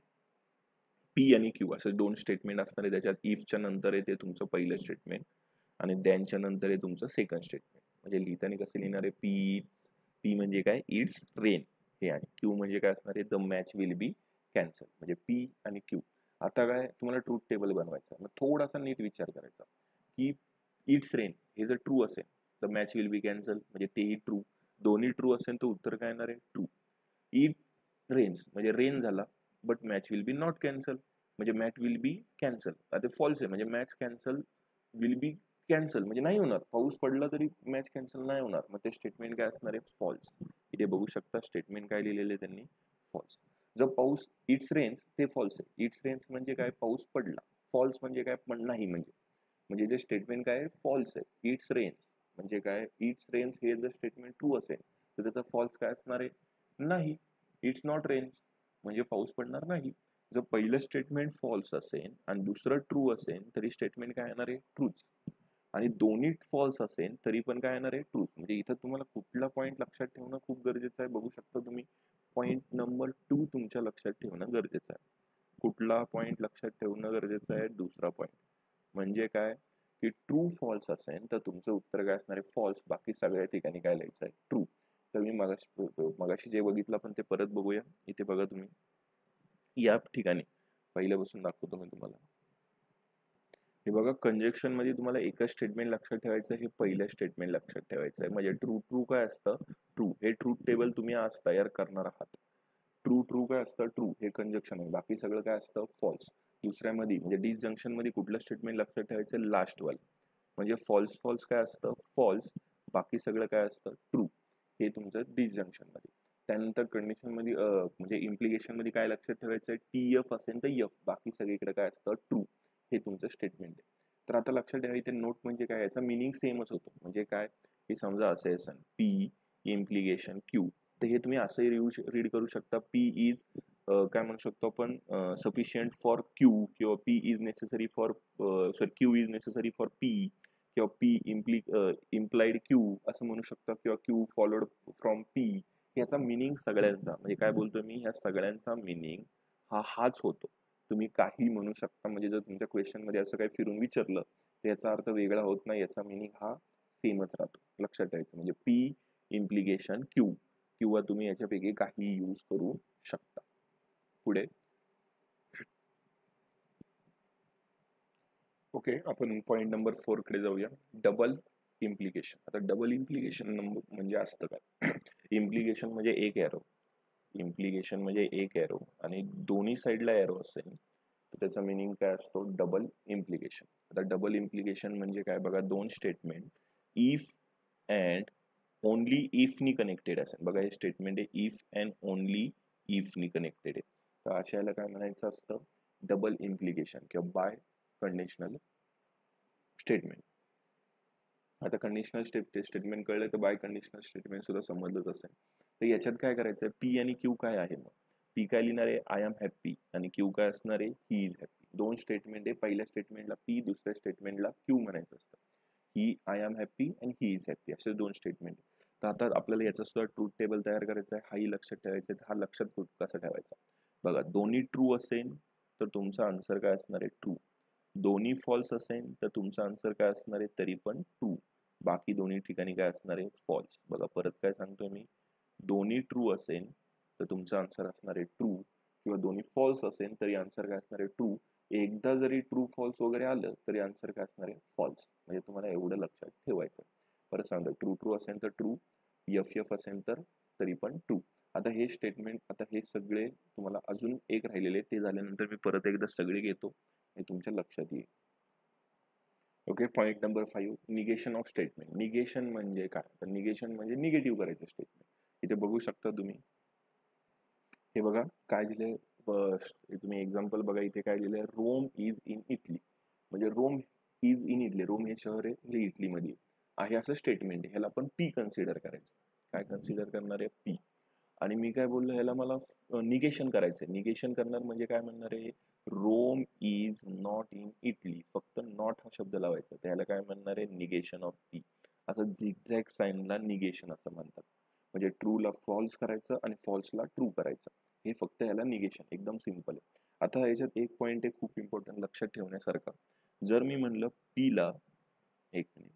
पी आणि क्यू असे दोन स्टेटमेंट असणार आहे. त्याच्यात इफच्या नंतर आहे ते तुमचं पहिलं स्टेटमेंट आणि दॅनच्या नंतर आहे तुमचं सेकंड स्टेटमेंट. म्हणजे लिहिताना कसं लिहिणार आहे, पी म्हणजे काय, इट्स रेन हे, आणि क्यू म्हणजे काय असणार आहे, the match will be cancel. म्हणजे पी आणि क्यू. आता काय तुम्हाला ट्रूथ टेबल बनवायचा, मग थोडासा नीट विचार करायचा की इट्स रेन हे जर ट्रू असेल तर मॅच विल बी कॅन्सल, म्हणजे तेही ट्रू. दोन्ही ट्रू असेल तर उत्तर काय येणार आहे, ट्रू. इट रेन्स म्हणजे रेन झाला, but match will be not cancel, म्हणजे मॅच विल बी कॅन्सल. आता फॉल्स आहे म्हणजे match cancel will be cancel म्हणजे नाही होणार, पाऊस पडला तरी मॅच कॅन्सल नाही होणार. मग ते स्टेटमेंट काय असणार आहे, फॉल्स. इथे बघू शकता स्टेटमेंट काय लिहिलेले त्यांनी, फॉल्स. जर पाऊस इट्स रेन्स ते फॉल्स आहे. इट्स रेन्स म्हणजे काय, पाऊस पडला. फॉल्स म्हणजे काय, पण नाही. म्हणजे जे स्टेटमेंट काय फॉल्स आहे, इट्स रेन्स म्हणजे काय, इट्स रेन्स हे जर स्टेटमेंट ट्रू असेल तर त्याचा फॉल्स काय असणार आहे, नाही. इट्स नॉट रेन्स म्हणजे पाऊस पडणार नाही. जर पहिलं स्टेटमेंट फॉल्स असेल आणि दुसरं ट्रू असेल तरी स्टेटमेंट काय येणार आहे, ट्रूच. आणि दोन्ही फॉल्स असेल तरी पण काय येणार आहे, ट्रूच. म्हणजे इथं तुम्हाला कुठला पॉईंट लक्षात ठेवणं खूप गरजेचं आहे. बघू शकता तुम्ही, पॉईंट नंबर 2 तुमच्या लक्षात ठेवणं गरजेचं आहे. कुठला पॉईंट लक्षात ठेवणं गरजेचं आहे, दुसरा पॉईंट. म्हणजे काय की ट्रू फॉल्स असेल तर तुमचं उत्तर काय असणार आहे, फॉल्स. बाकी सगळ्या ठिकाणी काय लिहायचं आहे, ट्रू. तर मी मगाशी जे बघितलं पण ते परत बघूया. इथे बघा तुम्ही, या ठिकाणी पहिल्यापासून दाखवतो मी तुम्हाला. हे बघा, कंजक्शन मध्ये तुम्हाला एकच स्टेटमेंट लक्षात ठेवायचं, हे पहिलं स्टेटमेंट लक्षात ठेवायचं आहे. म्हणजे ट्रू ट्रू काय असतं, ट्रू. हे ट्रूथ टेबल तुम्ही आज तयार करणार आहात. ट्रू ट्रू काय असतं, ट्रू हे कंजक्शन आहे. बाकी सगळं काय असतं, फॉल्स. दुसऱ्यामध्ये म्हणजे डिसजंक्शन मध्ये कुठलं स्टेटमेंट लक्षात ठेवायचं, लास्ट वन. म्हणजे फॉल्स फॉल्स काय असतं, फॉल्स. बाकी सगळं काय असतं, ट्रू. हे तुमचं डिसजंक्शन मध्ये. त्यानंतर कंडिशन मध्ये म्हणजे इम्प्लिकेशन मध्ये काय लक्षात ठेवायचं, टी एफ असेल तर एफ, बाकी सगळीकडे काय असतं, ट्रू. हे तुमचं स्टेटमेंट आहे. तर आता लक्षात ठेवा इथे नोट म्हणजे काय, याचा मिनिंग सेमच होतो. म्हणजे काय की समजा असे असेल पी इम्प्लिकेशन क्यू, तर हे तुम्ही असंही रीड करू शकता, पी इज काय म्हणू शकतो आपण, सफिशियंट फॉर क्यू, किंवा P is necessary for sorry Q is necessary for P, किंवा पी इम्प्लाइड क्यू असं म्हणू शकता, किंवा क्यू फॉलोड फ्रॉम पी. याचा मिनिंग सगळ्यांचा म्हणजे काय बोलतोय मी, ह्या सगळ्यांचा मिनिंग हाच होतो. तुम्ही काही म्हणू शकता, म्हणजे जर तुमच्या क्वेश्चन मध्ये असं काही फिरून विचारलं तर याचा अर्थ वेगळा होत नाही, याचा मिनिंग हा सेमच राहतो. लक्षात ठेवायचं म्हणजे पी इम्प्लिकेशन क्यू, किंवा तुम्ही याच्यापैकी काही यूज करू शकता. पुढे ओके, आपण पॉईंट नंबर 4 कडे जाऊया, डबल इम्प्लिकेशन. आता डबल इम्प्लिकेशन म्हणजे असतं काय, इम्प्लिकेशन म्हणजे एक एरो, इम्प्लिकेशन म्हणजे एक एरो आणि दोन्ही साईडला एरो असेल तर त्याचा मिनिंग काय असतो, डबल इम्प्लिकेशन. आता डबल इम्प्लिकेशन म्हणजे काय बघा, दोन स्टेटमेंट इफ अँड ओनली इफनी कनेक्टेड असेल. बघा हे स्टेटमेंट आहे, इफ अँड ओनली इफनी कनेक्टेड आहे. तर अशा याला काय म्हणायचं असतं, डबल इम्प्लिकेशन किंवा बाय कंडिशनल स्टेटमेंट. आता कंडिशनल स्टेटमेंट कळलं तर बाय कंडिशनल स्टेटमेंट सुद्धा समजलंच असेल. तर याच्यात काय करायचं, पी आणि क्यू काय आहे, मग पी काय लिहिणार आहे, आय एम हॅप्पी, आणि क्यू काय असणार आहे, ही इज हॅप्पी. दोन स्टेटमेंट आहे, पहिल्या स्टेटमेंटला पी, दुसऱ्या स्टेटमेंटला क्यू म्हणायचं असतं. ही आय एम हॅप्पी आणि ही इज हॅप्पी असे दोन स्टेटमेंट. तर आता आपल्याला याचा सुद्धा ट्रूथ टेबल तयार करायचा आहे, हाही लक्षात ठेवायचा आहे. हा लक्षात कसा ठेवायचा बघा, दोन्ही ट्रू असेल तर तुमचा आन्सर काय असणार आहे, ट्रू. दोन्ही फॉल्स असेल तर तुमचा आन्सर काय असणार आहे, तरी पण ट्रू. बाकी दोन्ही ठिकाणी काय असणार आहे, फॉल्स. बघा परत काय सांगतोय मी, दोन्ही ट्रू असेल तर तुमचा आन्सर असणार आहे ट्रू, किंवा दोन्ही फॉल्स असेल तरी आन्सर काय असणार आहे, ट्रू. एकदा जरी ट्रू फॉल्स वगैरे आलं तरी आन्सर काय असणार आहे, फॉल्स. म्हणजे तुम्हाला एवढं लक्षात ठेवायचं. परत सांगतो, ट्रू ट्रू असेल तर ट्रू, एफ एफ असेल तर तरी पण ट्रू. आता हे स्टेटमेंट, आता हे सगळे तुम्हाला अजून एक राहिलेले, ते झाल्यानंतर मी परत एकदा सगळे घेतो हे तुमच्या लक्षात येईल. Okay, point number 5, negation of statement. Negation म्हणजे काय, तर निगेशन म्हणजे निगेटिव्ह करायचं स्टेटमेंट. इथे बघू शकता तुम्ही, हे बघा काय दिलंय, तुम्ही एक्झाम्पल बघा, इथे काय लिहिलंय, रोम इज इन इटली. म्हणजे Rome is in Italy. Rome हे शहर आहे जे इटलीमध्ये आहे असं स्टेटमेंट आहे. ह्याला आपण पी कन्सिडर करायचं. काय कन्सिडर करणार आहे? पी. आणि मी काय बोललो, ह्याला मला निगेशन करायचंय. निगेशन करणार म्हणजे काय म्हणणार आहे? Rome is not in Italy. फक्त नॉट हा शब्द लावायचा. त्याला काय म्हणणार आहे? Negation of P. असं झिगझॅग साईनला निगेशन असं म्हणतात. म्हणजे ट्रूला फॉल्स करायचं आणि फॉल्सला ट्रू करायचं. हे फक्त याला निगेशन. एकदम सिंपल आहे. आता याच्यात एक पॉइंट आहे खूप इम्पॉर्टंट लक्षात ठेवण्यासारखा. जर मी म्हणलं पीला, एक मिनिट,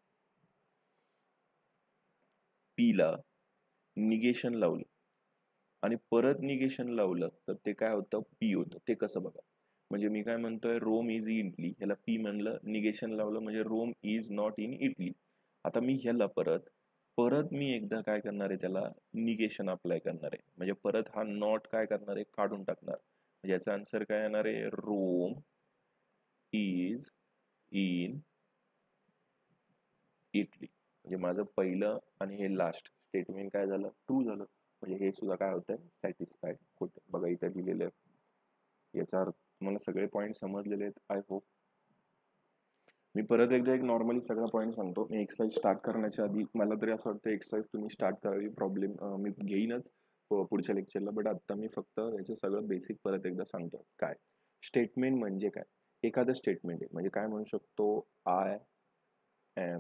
पीला निगेशन लावलं आणि परत निगेशन लावलं तर ते काय होतं? पी होतं. ते कसं बघा. म्हणजे मी काय म्हणतोय? Rome is in Italy. ह्याला पी म्हणलं, निगेशन लावलं म्हणजे Rome is not in Italy. आता मी ह्याला परत परत मी एकदा काय करणार आहे? त्याला निगेशन अप्लाय करणार आहे. म्हणजे परत हा नॉट काय करणार आहे? काढून टाकणार. म्हणजे याचा आन्सर काय येणार आहे? Rome is in Italy. म्हणजे माझं पहिलं आणि हे लास्ट स्टेटमेंट काय झालं? ट्रू झालं. म्हणजे हे सुद्धा काय होतंय? सॅटिस्फाईड होतं. बघा इथं लिहिलेलं आहे. याचा अर्थ तुम्हाला सगळे पॉईंट समजलेले आहेत आय होप. मी परत एकदा एक नॉर्मली सगळा पॉईंट सांगतो. मी एक्सरसाइज स्टार्ट करण्याच्या आधी मला तरी असं वाटतं एक्सरसाइज तुम्ही स्टार्ट करावी. प्रॉब्लेम मी घेईनच पुढच्या लेक्चरला, बट आता मी फक्त याचं सगळं बेसिक परत एकदा सांगतो. काय स्टेटमेंट म्हणजे काय? एखादं स्टेटमेंट आहे म्हणजे काय म्हणू शकतो? I am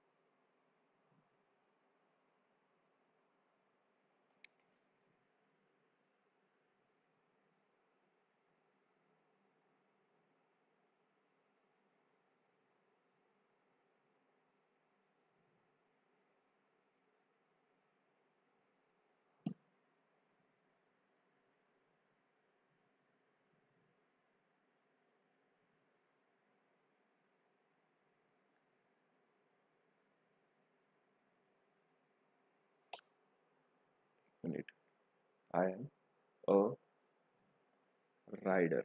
minute I am a rider.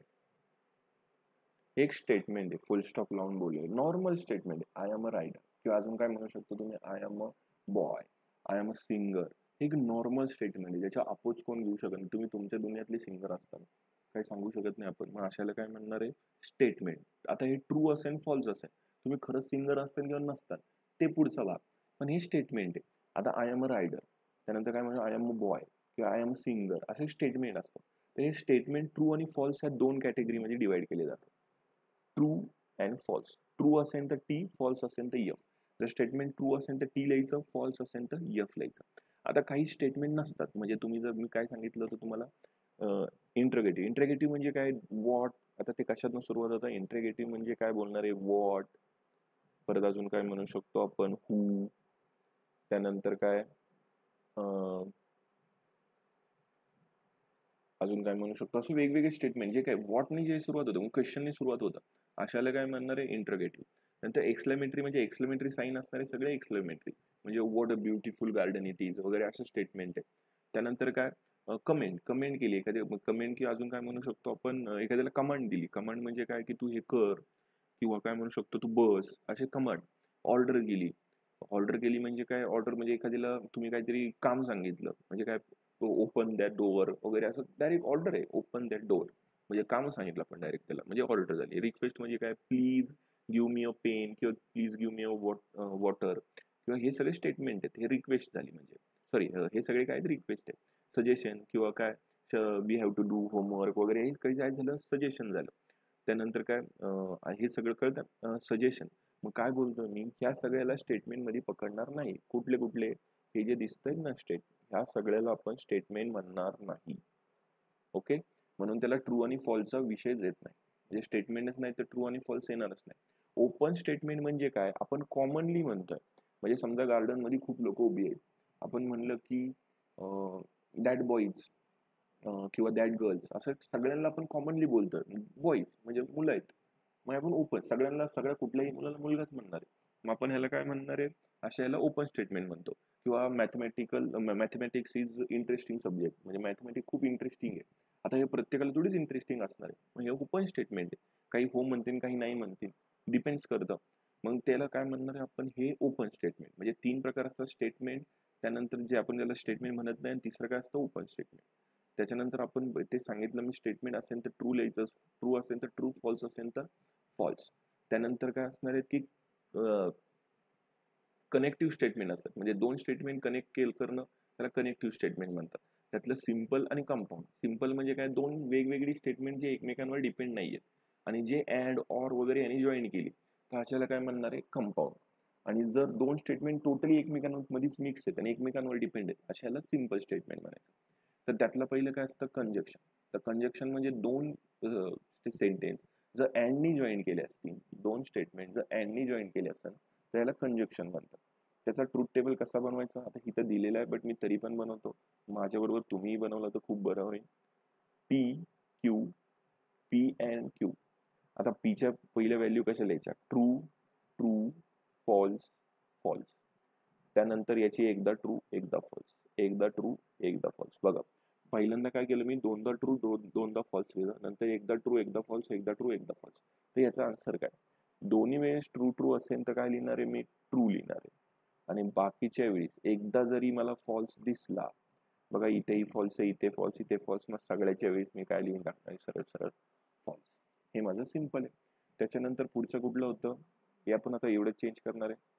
एक स्टेटमेंट आहे. फुल स्टॉप लावून बोलूया. नॉर्मल स्टेटमेंट आहे. I am a rider. किंवा अजून काय म्हणू शकतो तुम्ही? I am a boy, I am a singer. एक नॉर्मल स्टेटमेंट आहे. ज्याच्या अपोज कोण घेऊ शकत नाही. तुम्ही तुमच्या दुनियातले सिंगर असताना काही सांगू शकत नाही आपण. मग अशाला काय म्हणणार आहे? स्टेटमेंट. आता हे ट्रू असेल फॉल्स असेल, तुम्ही खरंच सिंगर असताल किंवा नसताल ते पुढचा भाग, पण हे स्टेटमेंट आहे. आता आय एम अ रायडर, त्यानंतर काय म्हणू? आय एम अ बॉय किंवा आय एम अ सिंगर, असे स्टेटमेंट असतात. तर हे स्टेटमेंट ट्रू आणि फॉल्स ह्या दोन कॅटेगरीमध्ये डिवाइड केले जातात. True and false. ट्रू असेल तर टी, फॉल्स असेल तर एफ. जर स्टेटमेंट ट्रू असेल तर टी लिहायचं, फॉल्स असेल तर एफ लिहायचं. आता काही स्टेटमेंट नसतात. म्हणजे तुम्ही जर मी काय सांगितलं होतं तुम्हाला, इंट्रोगेटिव्ह. इंट्रोगेटिव्ह म्हणजे काय? वॉट. आता ते कशातून सुरुवात होतं? इंट्रोगेटिव्ह म्हणजे काय बोलणार आहे? वॉट. परत अजून काय म्हणू शकतो आपण? हू. त्यानंतर काय अजून काय म्हणू शकतो? असे वेगवेगळे स्टेटमेंट जे काय वॉटने जे सुरुवात होतं, मग क्वेश्चनने सुरुवात होतं, अशाला काय म्हणणार आहे? इंट्रोगेटिव्ह. नंतर एक्सक्लेमेटरी म्हणजे एक्सक्लेमेटरी साईन असणारे सगळे एक्सक्लेमेटरी. म्हणजे what a beautiful garden it is वगैरे असं स्टेटमेंट आहे. त्यानंतर काय? कमेंट. कमेंट केली एखादी कमेंट, की अजून काय म्हणू शकतो आपण? एखाद्याला कमांड दिली. कमांड म्हणजे काय? की तू हे कर किंवा काय म्हणू शकतो? तू बस, असे कमांड. ऑर्डर केली. ऑर्डर केली म्हणजे काय? ऑर्डर म्हणजे एखाद्याला तुम्ही काहीतरी काम सांगितलं म्हणजे काय? ओपन दॅट डोअर वगैरे असं डायरेक्ट ऑर्डर आहे. ओपन दॅट डोअर म्हणजे काम सांगितलं आपण डायरेक्ट त्याला, म्हणजे ऑर्डर झाली. रिक्वेस्ट म्हणजे काय? Please give me a pen किंवा please give me a water किंवा हे सगळे स्टेटमेंट आहेत. हे रिक्वेस्ट झाली. म्हणजे सॉरी, हे सगळे काय रिक्वेस्ट आहे. सजेशन किंवा काय? We have to do homework वगैरे हे काही काय झालं? सजेशन झालं. त्यानंतर काय? हे सगळं कळतं सजेशन. मग काय बोलतो मी? ह्या सगळ्याला स्टेटमेंट मध्ये पकडणार नाही. कुठले कुठले? हे जे दिसतंय ना स्टेट, ह्या सगळ्याला आपण स्टेटमेंट म्हणणार नाही. ओके. म्हणून त्याला ट्रू आणि फॉल्सचा विषयच येत नाही. म्हणजे स्टेटमेंटच नाही तर ट्रू आणि फॉल्स येणारच नाही. ओपन स्टेटमेंट म्हणजे काय? आपण कॉमनली म्हणतोय. म्हणजे समजा गार्डन मध्ये खूप लोक उभी आहेत, आपण म्हणलं की दॅट बॉईज किंवा दॅट गर्ल्स, असं सगळ्यांना आपण कॉमनली बोलतोय. बॉईज म्हणजे मुलं आहेत, मग आपण ओपन सगळ्यांना, सगळ्या कुठल्याही मुलाला मुलगाच म्हणणार आहे. मग आपण ह्याला काय म्हणणार आहे? अशा याला ओपन स्टेटमेंट म्हणतो. किंवा मॅथमॅटिक्स इज इंटरेस्टिंग सब्जेक्ट, म्हणजे मॅथमॅटिक्स खूप इंटरेस्टिंग आहे. आता हे प्रत्येकाला थोडीच इंटरेस्टिंग असणार आहे. मग हे ओपन स्टेटमेंट आहे. काही हो म्हणतील, काही नाही म्हणतील, डिपेंड्स करतं. मग त्याला काय म्हणणार आहे आपण? हे ओपन स्टेटमेंट. म्हणजे 3 प्रकार असतात स्टेटमेंट. त्यानंतर जे आपण त्याला स्टेटमेंट म्हणत नाही, आणि तिसरं काय असतं? Open statement. त्याच्यानंतर आपण ते सांगितलं मी, स्टेटमेंट असेल तर ट्रू लिहायचं, ट्रू असेल तर ट्रू, फॉल्स असेल तर फॉल्स. त्यानंतर काय असणार आहे की कनेक्टिव्ह स्टेटमेंट असतात, म्हणजे दोन स्टेटमेंट कनेक्ट करणं त्याला कनेक्टिव्ह स्टेटमेंट म्हणतात. त्यातलं सिम्पल आणि कंपाऊंड. सिम्पल म्हणजे काय, दोन वेगवेगळी स्टेटमेंट जे एकमेकांवर डिपेंड नाही आहेत आणि जे ऍड ऑर वगैरे यांनी जॉईन केली तर ह्याच्याला काय म्हणणार आहे, कंपाऊंड. आणि जर दोन स्टेटमेंट टोटली एकमेकांमध्येच मिक्स आहेत आणि एकमेकांवर डिपेंड आहेत अशाला सिम्पल स्टेटमेंट म्हणायचं. तर त्यातलं पहिलं काय असतं, कंजक्शन. तर कंजक्शन म्हणजे दोन सेंटेन्स जर अँडनी जॉईन केले असतील, दोन स्टेटमेंट जर अँडनी जॉईन केले असेल तर याला कंजक्शन म्हणतात. त्याचा ट्रूथ टेबल कसा बनवायचा आता इथं दिलेला आहे, बट मी तरी पण बनवतो. माझ्याबरोबर तुम्हीही बनवलं तर खूप बरं होईल. P Q, P and Q. आता पीच्या पहिल्या व्हॅल्यू कशा लिहायच्या, ट्रू ट्रू फॉल्स फॉल्स. त्यानंतर याची एकदा ट्रू एकदा फॉल्स, एकदा ट्रू एकदा फॉल्स. बघा पहिल्यांदा काय केलं मी, दोनदा ट्रू दोनदा फॉल्स लिहिलं, नंतर एकदा ट्रू एकदा फॉल्स, एकदा ट्रू एकदा फॉल्स. तर याचा आन्सर काय, दोन्ही वेळेस ट्रू ट्रू असेल तर काय लिहिणार आहे मी, ट्रू लिहिणार आहे. आणि बाकीच्या वेळेस एकदा जरी मला फॉल्स दिसला, बघा इथेही फॉल्स आहे, इथे फॉल्स, इथे फॉल्स, मग सगळ्याच्या वेळेस मी काय लिहून टाकणार आहे, सरळ सरळ फॉल्स. हे माझं सिम्पल आहे. त्याच्यानंतर पुढचं कुठलं होतं, हे आपण आता एवढं चेंज करणार आहे.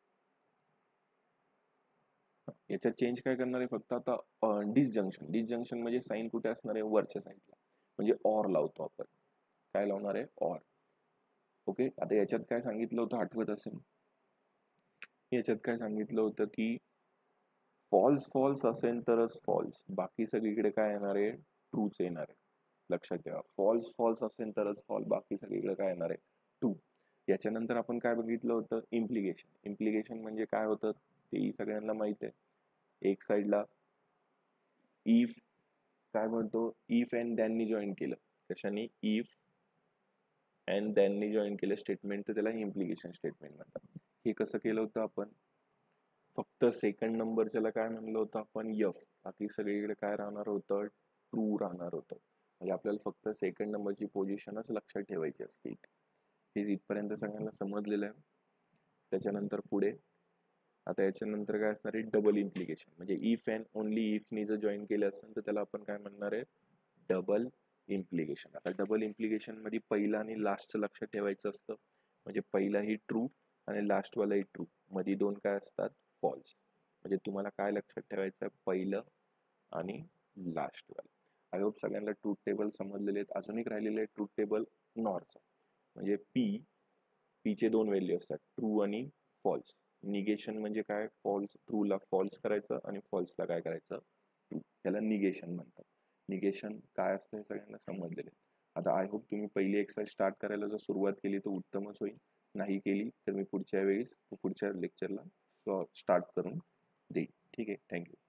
याच्यात चेंज काय करणार आहे फक्त आता डिसजंक्शन. डिसजंक्शन म्हणजे साईन कुठे असणार आहे, वरच्या साईडला, म्हणजे ऑर लावतो आपण. काय लावणार आहे, ऑर. ओके. आता याच्यात काय सांगितलं होतं आठवत असेल, याच्यात काय सांगितलं होतं की फॉल्स फॉल्स असेल तरच फॉल्स, बाकी सगळीकडे काय येणार आहे, ट्रूच येणार आहे. लक्षात ठेवा, फॉल्स फॉल्स असेल तरच फॉल्स, बाकी सगळीकडे काय येणार आहे, ट्रू. याच्यानंतर आपण काय बघितलं होतं, इम्प्लिकेशन. इम्प्लिकेशन म्हणजे काय होतं तेही सगळ्यांना माहित आहे. एक साईडला इफ काय म्हणतो, इफ अँड दॅननी जॉईन केलं, कशाने, इफ अँड दॅननी जॉईन केलं स्टेटमेंट, तर त्याला इम्प्लिकेशन स्टेटमेंट म्हणतात. हे कसं केलं होतं आपण, फक्त सेकंड नंबरच्याला काय म्हणलं होतं आपण, एफ. बाकी सगळीकडे काय राहणार होतं, ट्रू राहणार होतं. म्हणजे आपल्याला फक्त सेकंड नंबरची पोझिशनच लक्षात ठेवायची असते. हे इथपर्यंत सगळ्यांना समजलेलं आहे. त्याच्यानंतर पुढे आता याच्यानंतर काय असणार आहे, डबल इम्प्लिकेशन. म्हणजे इफ अँड ओनली इफनी जर जॉईन केलं असेल तर त्याला आपण काय म्हणणार आहे, डबल इम्प्लिकेशन. आता डबल इम्प्लिकेशन मध्ये पहिला आणि लास्टचं लक्षात ठेवायचं असतं. म्हणजे पहिलाही ट्रू आणि लास्टवालाही ट्रू, मध्ये दोन काय असतात, फॉल्स. म्हणजे तुम्हाला काय लक्षात ठेवायचं आहे, पहिलं आणि लास्टवालं. आय होप सगळ्यांना ट्रूथ टेबल समजलेले आहेत. अजून एक राहिलेलं आहे ट्रूथ टेबल नॉरचं. म्हणजे पीचे दोन व्हॅल्यू असतात, ट्रू आणि फॉल्स. निगेशन म्हणजे काय, फॉल्स ट्रूला फॉल्स करायचं आणि फॉल्सला काय करायचं, ट्रू. त्याला निगेशन म्हणतात. निगेशन काय असतं हे सगळ्यांना समजलेलं आहे. आता आय होप तुम्ही पहिली एक्सरसाइज स्टार्ट करायला जर सुरुवात केली तर उत्तमच होईल. नाही केली तर मी पुढच्या वेळेस पुढच्या लेक्चरला स्टार्ट करून देईल. ठीक आहे, थँक्यू.